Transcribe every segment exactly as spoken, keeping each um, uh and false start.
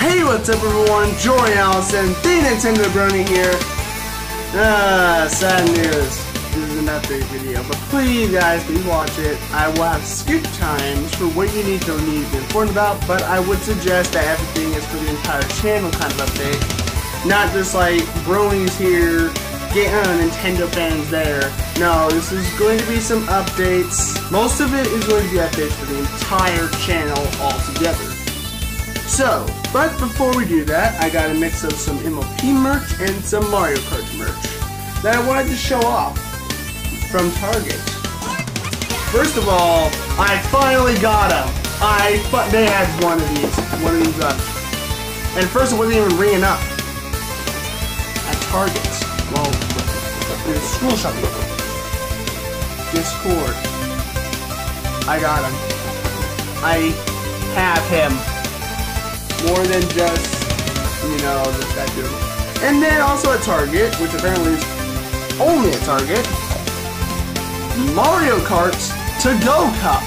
Hey, what's up everyone? Jory Allison, the Nintendo Brony here. Ah, sad news. This is an update video, but please guys, please watch it. I will have skip times for what you need to need to be informed about, but I would suggest that everything is for the entire channel kind of update. Not just like Brony's here, get uh, Nintendo fans there. No, this is going to be some updates. Most of it is going to be updates for the entire channel altogether. So, but before we do that, I got a mix of some M L P merch and some Mario Kart merch that I wanted to show off from Target. First of all, I finally got them. I they had one of these, one of these up, and first it wasn't even ringing up at Target. Well, it was school shopping. Discord. I got him. I have him. More than just, you know, this guy doing. And then also at Target, which apparently is only at Target, Mario Kart To-Go Cup.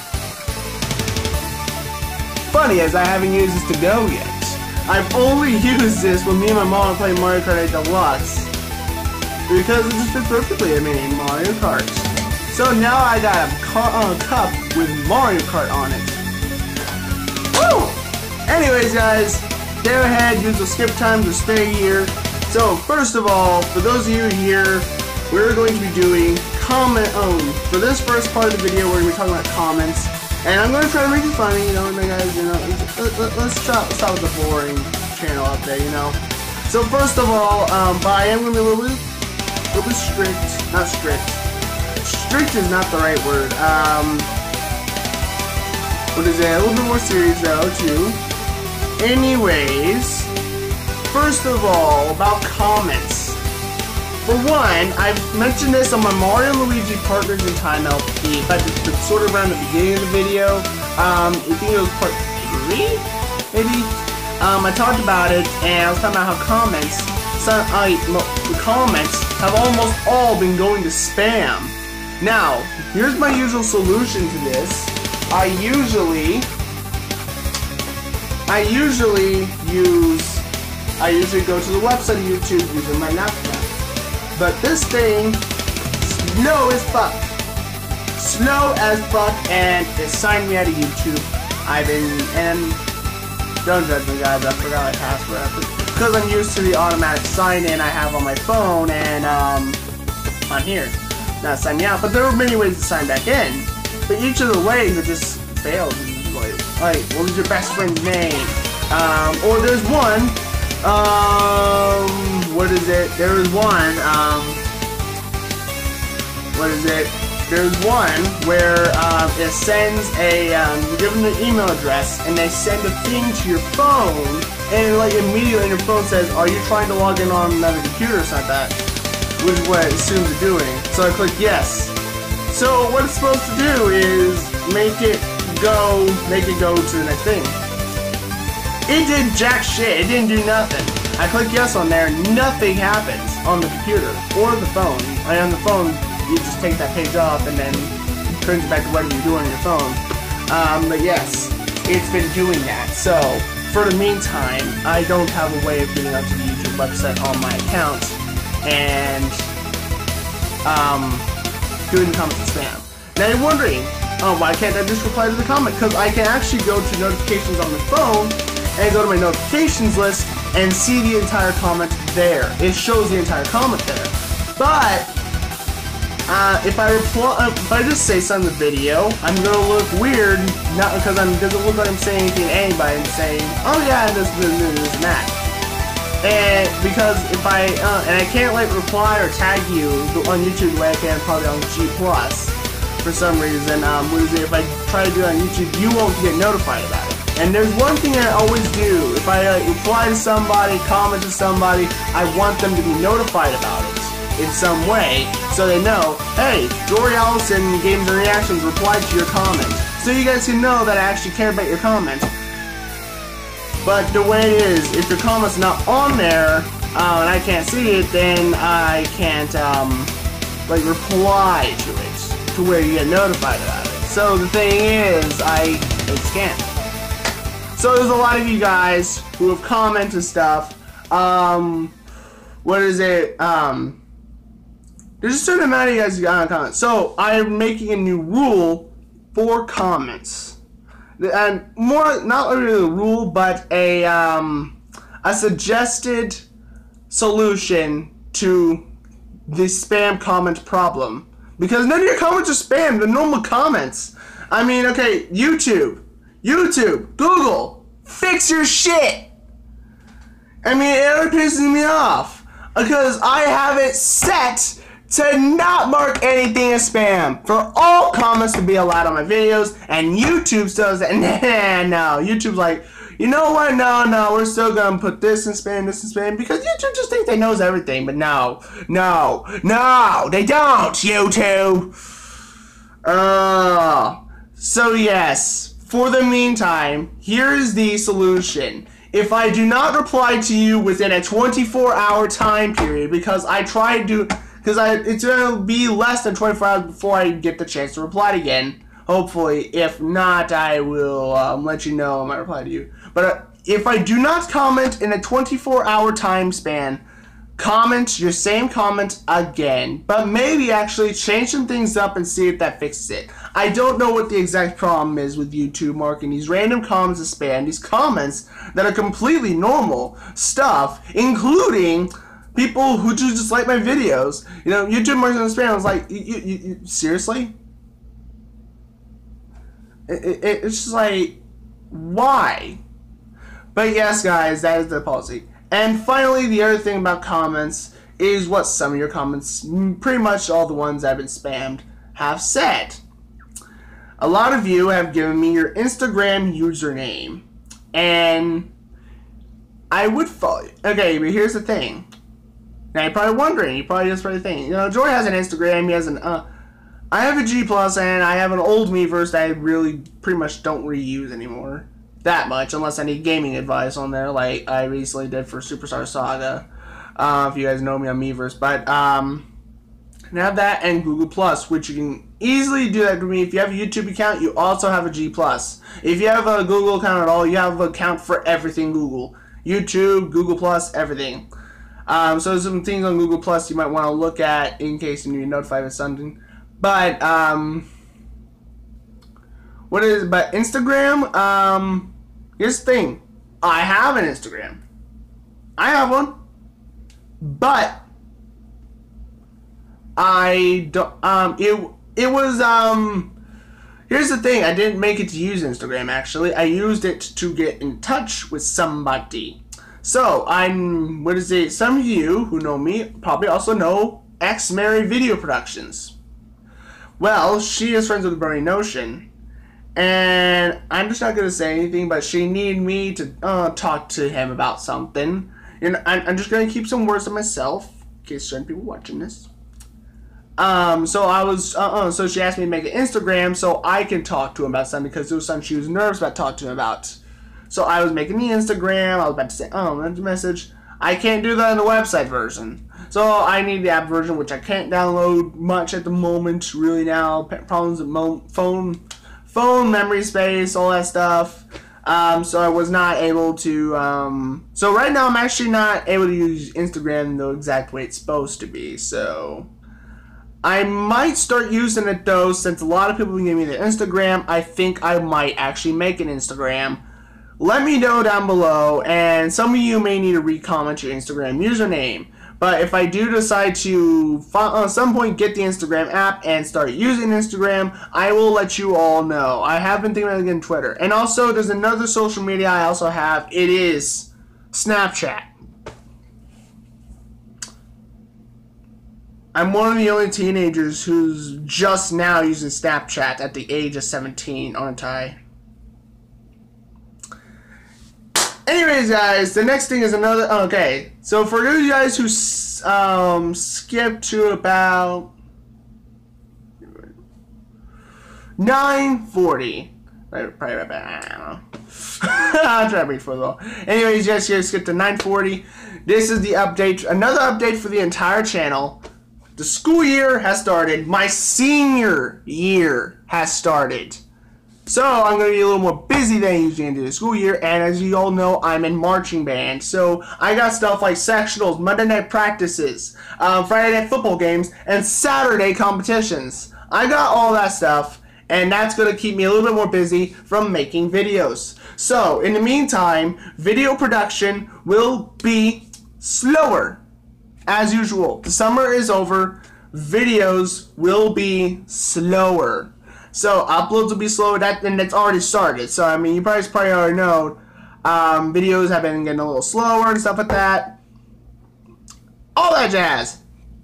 Funny, as I haven't used this To-Go yet. I've only used this when me and my mom are playing Mario Kart eight Deluxe. Because it just fits perfectly, I mean, Mario Kart. So now I got a uh, cup with Mario Kart on it. Woo! Anyways guys, go ahead, use the skip time to stay here. So first of all, for those of you here, we're going to be doing comment own. For this first part of the video, we're going to be talking about comments. And I'm going to try to make it funny, you know, and then guys, you know, let, let, let's try, let's start with the boring channel update, you know. So first of all, um, but I am going to be a little bit, a little bit strict, not strict. Strict is not the right word. Um, what is it? A little bit more serious though, too. Anyways, first of all, about comments. For one, I've mentioned this on my Mario and Luigi Partners in Time L P, but it's sort of around the beginning of the video. Um, I think it was part three, maybe? Um, I talked about it, and I was talking about how comments, some, uh, the comments have almost all been going to spam. Now, here's my usual solution to this. I usually... I usually use, I usually go to the website of YouTube using my laptop. But this thing, slow as fuck. Slow as fuck, and it signed me out of YouTube. I've been, and don't judge me guys, I forgot my password. Because I'm used to the automatic sign in I have on my phone and um, on here. Not sign me out, but there were many ways to sign back in. But each of the ways, it just failed. Like, what was your best friend's name? Um, or there's one, um, what is it? There is one, um, what is it? There's one where, um, it sends a, um, you give them an email address, and they send a thing to your phone, and, like, immediately your phone says, are you trying to log in on another computer or something like that? Which is what it assumes you're doing. So I click yes. So what it's supposed to do is make it go, make it go to the next thing. It did jack shit, it didn't do nothing. I click yes on there, nothing happens on the computer or the phone. And on the phone, you just take that page off and then turns it back to whatever you're doing on your phone. Um, but yes, it's been doing that. So, for the meantime, I don't have a way of getting onto the YouTube website on my account and um, doing the comments and spam. Now you're wondering, oh, why can't I just reply to the comment? Because I can actually go to notifications on my phone and go to my notifications list and see the entire comment there. It shows the entire comment there. But uh, if I reply, if I just say something in the video, I'm gonna look weird. Not because I'm doesn't look like I'm saying anything to anybody and saying, oh yeah, this, this, this, this, and that. And because if I uh, and I can't like reply or tag you on YouTube the way I can probably on G plus. For some reason, um, what is it, if I try to do it on YouTube, you won't get notified about it. And there's one thing I always do. If I uh, reply to somebody, comment to somebody, I want them to be notified about it in some way, so they know, hey, Jory Allison Games and Reactions replied to your comment. So you guys can know that I actually care about your comment. But the way it is, if your comment's not on there, uh, and I can't see it, then I can't, um, like, reply to it. To where you get notified about it. So the thing is, I, I just can't. So there's a lot of you guys who have commented stuff. Um, what is it? Um, there's a certain amount of you guys who got comments. So I'm making a new rule for comments, and more not really a rule, but a um, a suggested solution to the spam comment problem. Because none of your comments are spam. They're normal comments. I mean, okay, YouTube. YouTube, Google, fix your shit. I mean, it really pisses me off because I have it set to not mark anything as spam for all comments to be allowed on my videos, and YouTube still does that. Nah, no, YouTube's like, you know what? No, no, we're still gonna put this in spam, this in spam, because YouTube just thinks they knows everything. But no, no, no, they don't. YouTube. Uh, so yes. For the meantime, here is the solution. If I do not reply to you within a twenty-four hour time period, because I tried to, because I it's gonna be less than twenty-four hours before I get the chance to reply again. Hopefully, if not, I will um, let you know I might reply to you. But uh, if I do not comment in a twenty-four hour time span, comment your same comment again, but maybe actually change some things up and see if that fixes it. I don't know what the exact problem is with YouTube marking these random comments as spam, these comments that are completely normal stuff, including people who just dislike my videos. You know, YouTube marks them as spam. I was like, you, you, you, seriously? It, it, it's just like, why? But yes, guys, that is the policy. And finally, the other thing about comments is what some of your comments, pretty much all the ones that have been spammed, have said. A lot of you have given me your Instagram username, and I would follow you. Okay, but here's the thing. Now, you're probably wondering, you're probably just probably thinking, you know, Joy has an Instagram, he has an, uh, I have a G plus, and I have an old Miiverse that I really pretty much don't reuse anymore. That much, unless I need gaming advice on there, like I recently did for Superstar Saga. Uh, if you guys know me on Miiverse, but um, I have that and Google Plus, which you can easily do that to me. If you have a YouTube account, you also have a G Plus. If you have a Google account at all, you have an account for everything Google, YouTube, Google Plus, everything. Um, so there's some things on Google Plus you might want to look at in case you need to be notified of something. But um, what is? But Instagram, um. Here's the thing, I have an Instagram. I have one, but I don't. Um, it it was um. Here's the thing, I didn't make it to use Instagram. Actually, I used it to get in touch with somebody. So I'm. What is it? Some of you who know me probably also know X Mary Video Productions. Well, she is friends with Bernie Notion. And I'm just not going to say anything, but she needed me to uh, talk to him about something. And I'm, I'm just going to keep some words to myself, in case certain people watching this. Um, so I was, uh-uh, so she asked me to make an Instagram so I can talk to him about something, because there was something she was nervous about talking to him about. So I was making the Instagram, I was about to say, oh, that's a message. I can't do that in the website version. So I need the app version, which I can't download much at the moment, really now. Problems with mo phone... phone memory space, all that stuff. Um, so I was not able to, um, so right now I'm actually not able to use Instagram the exact way it's supposed to be, so I might start using it though, since a lot of people give me their Instagram. I think I might actually make an Instagram. Let me know down below, and some of you may need to re-comment your Instagram username. But if I do decide to, at some point, get the Instagram app and start using Instagram, I will let you all know. I have been thinking about getting Twitter. And also, there's another social media I also have. It is Snapchat. I'm one of the only teenagers who's just now using Snapchat at the age of seventeen, aren't I? Anyways, guys, the next thing is another. Okay, so for you guys who um, skipped to about nine forty, right, probably right back. I don't know. I'll try to read for a little. Anyways, yes, you guys skipped to nine forty. This is the update. Another update for the entire channel. The school year has started. My senior year has started. So I'm going to be a little more busy than usually into the school year, and as you all know, I'm in marching band. So I got stuff like sectionals, Monday night practices, um, Friday night football games, and Saturday competitions. I got all that stuff, and that's going to keep me a little bit more busy from making videos. So in the meantime, video production will be slower as usual. The summer is over. Videos will be slower. So uploads will be slower, that, and it's already started. So I mean, you probably probably already know um, videos have been getting a little slower and stuff like that. All that jazz.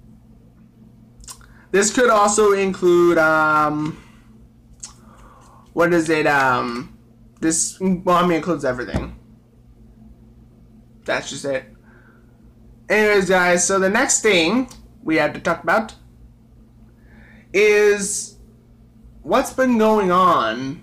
This could also include um, what is it? Um, this well, I mean, it includes everything. That's just it. Anyways, guys. So the next thing we have to talk about is what's been going on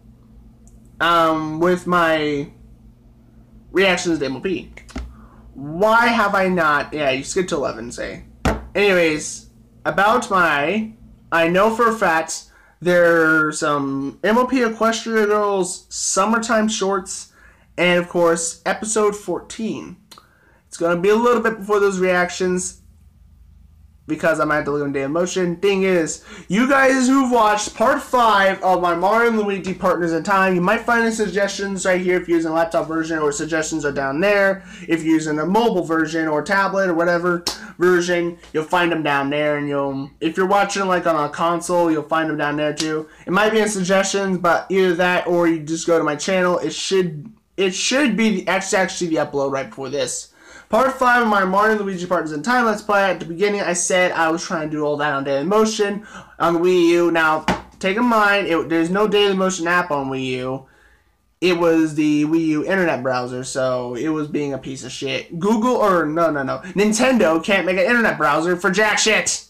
um, with my reactions to M L P. Why have I not... Yeah, you skipped to eleven, say. Anyways, about my... I know for a fact there's some M L P Equestria Girls summertime shorts, and of course, episode fourteen. It's going to be a little bit before those reactions, because I'm at the Living Day of Motion. Thing is, you guys who've watched part five of my Mario and Luigi Partners in Time, you might find the suggestions right here if you're using a laptop version, or suggestions are down there. If you're using a mobile version or tablet or whatever version, you'll find them down there. And you'll, if you're watching like on a console, you'll find them down there too. It might be in suggestions, but either that or you just go to my channel. It should it should be the, actually actually the upload right before this. Part five of my Mario and Luigi Partners in Time Let's Play. At the beginning, I said I was trying to do all that on Daily Motion on the Wii U. Now, take in mind, it, there's no Daily Motion app on Wii U. It was the Wii U internet browser, so it was being a piece of shit. Google, or no, no, no. Nintendo can't make an internet browser for jack shit.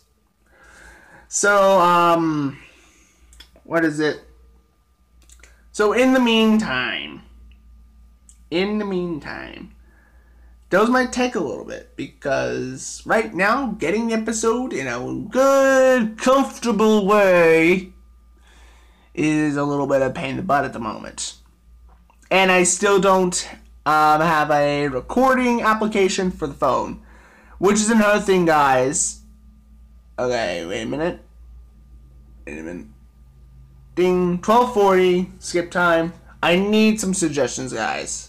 So, um, what is it? So, in the meantime, in the meantime, those might take a little bit, because right now, getting the episode in a good, comfortable way is a little bit of a pain in the butt at the moment. And I still don't um, have a recording application for the phone, which is another thing, guys. Okay, wait a minute. Wait a minute. Ding, twelve forty, skip time. I need some suggestions, guys.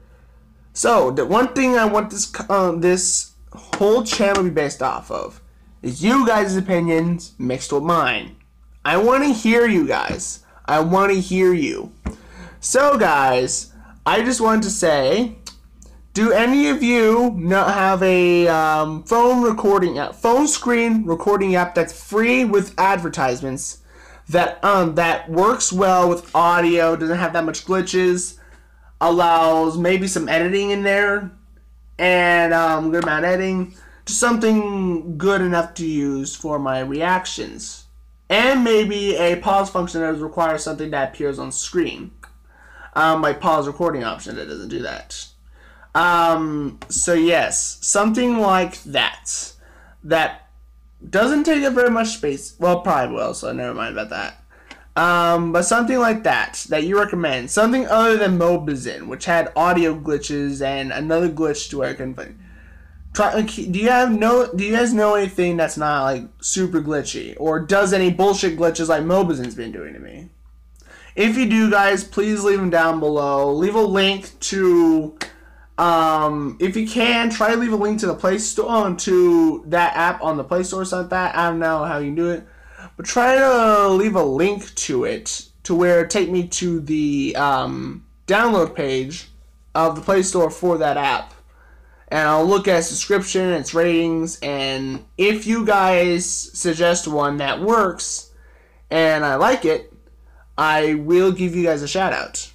So, the one thing I want this um, this whole channel to be based off of is you guys' opinions mixed with mine. I want to hear you guys. I want to hear you. So, guys, I just wanted to say, do any of you not have a um, phone recording app, phone screen recording app that's free with advertisements, that um that works well with audio, doesn't have that much glitches, allows maybe some editing in there, and um, good amount of editing, just something good enough to use for my reactions, and maybe a pause function that requires something that appears on screen, um, my pause recording option that doesn't do that. Um, so yes, something like that, that doesn't take up very much space. Well, probably will, so never mind about that. Um, but something like that, that you recommend. Something other than Mobizen, which had audio glitches and another glitch to where I couldn't find. Try, do you have no, do you guys know anything that's not like super glitchy, or does any bullshit glitches like Mobizen's been doing to me? If you do, guys, please leave them down below. Leave a link to, um, if you can, try to leave a link to the Play Store, to that app on the Play Store or something like that. I don't know how you can do it. But try to leave a link to it, to where it take me to the um, download page of the Play Store for that app. And I'll look at its description, its ratings, and if you guys suggest one that works, and I like it, I will give you guys a shout out.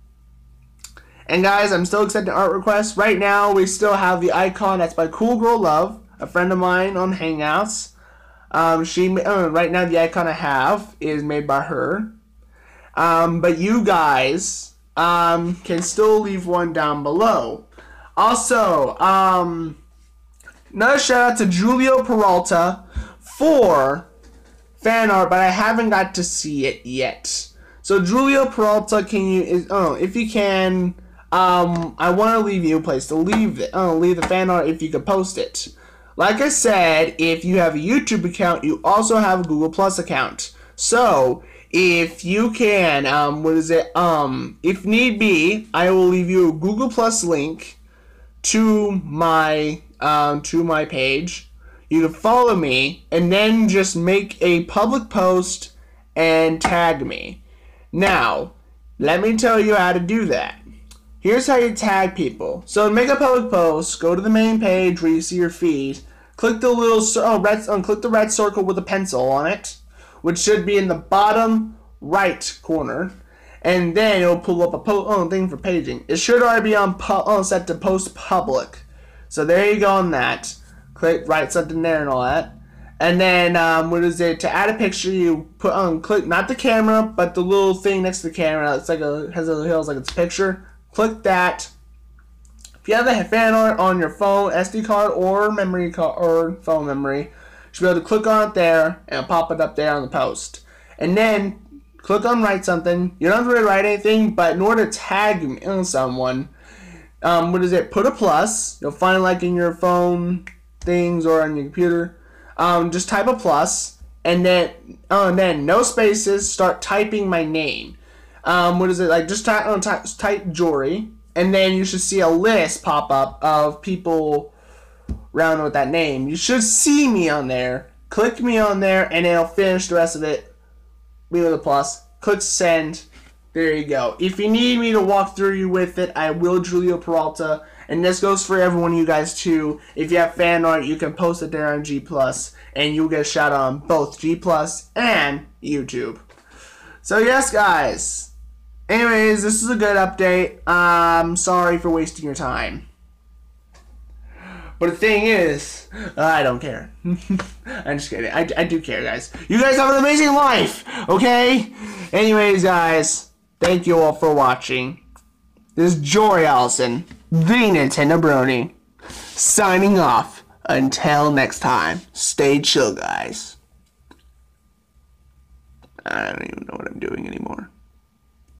And guys, I'm still accepting art requests. Right now, we still have the icon that's by Cool Girl Love, a friend of mine on Hangouts. Um, she uh, right now the icon I have is made by her. Um, but you guys um, can still leave one down below. Also, um, another shout out to Julio Peralta for fan art, but I haven't got to see it yet. So Julio Peralta, can you? Is, oh, if you can, um, I want to leave you a place to leave it. Oh, leave the fan art if you could post it. Like I said, if you have a YouTube account, you also have a Google Plus account. So if you can, um, what is it? Um, if need be, I will leave you a Google Plus link to my um to my page. You can follow me and then just make a public post and tag me. Now, let me tell you how to do that. Here's how you tag people. So to make a public post, go to the main page where you see your feed. Click the little oh, red, um, click the red circle with a pencil on it, which should be in the bottom right corner, and then it'll pull up a po oh, thing for paging. It should already be on pu oh, set to post public. So there you go on that. Click write something there and all that. And then um, what is it? To add a picture, you put on um, click not the camera, but the little thing next to the camera. It's like a has a hills like it's a picture. Click that. If you have the fan art on your phone, S D card or memory card or phone memory, you should be able to click on it there and pop it up there on the post. And then click on write something. You don't have to really write anything, but in order to tag me, someone, um, what is it? Put a plus. You'll find it like in your phone things or on your computer. Um, just type a plus, and then oh, and then no spaces. Start typing my name. Um, what is it like? Just type, oh, type type Jory, and then you should see a list pop up of people around with that name. You should see me on there. Click me on there, and it'll finish the rest of it. Me with a plus. Click send. There you go. If you need me to walk through you with it, I will, Julio Peralta. And this goes for everyone, you guys, too. If you have fan art, you can post it there on G plus, and you'll get a shout out on both G plus and YouTube. So, yes, guys. Anyways, this is a good update. I'm sorry for wasting your time. But the thing is, I don't care. I'm just kidding. I, I do care, guys. You guys have an amazing life, okay? Anyways, guys, thank you all for watching. This is Jory Allison, the Nintendo Brony, signing off. Until next time, stay chill, guys. I don't even know what I'm doing anymore.